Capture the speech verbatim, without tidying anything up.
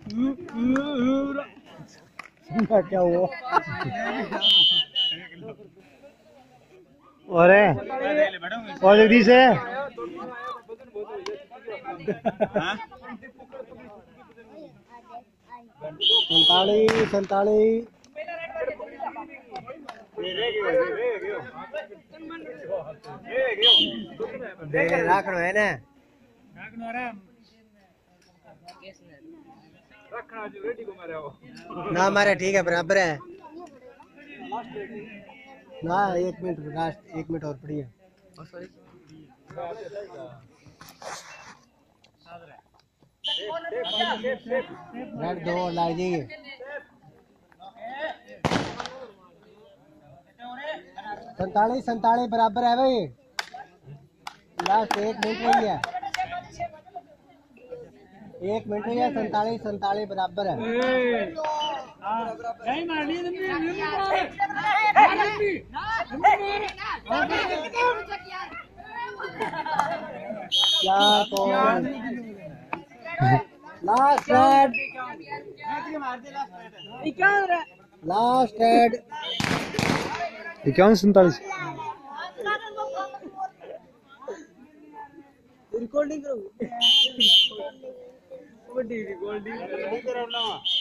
क्या हुआ? और और जल्दी से संताली संताली राखनो है ना ना मारे ठीक है बराबर है ना एक मिनट लास्ट एक मिनट और पड़ी है रेड दो लाग जाइए संतालीस संतालीस बराबर है भाई लास्ट एक मिनट रही है एक मिनट रही है संतालीस संतालीस बराबर है क्या कौन लास्ट रेड लास्ट रेड इक्यावन सैंतालीस रिकॉर्डिंग करो रिकॉर्डिंग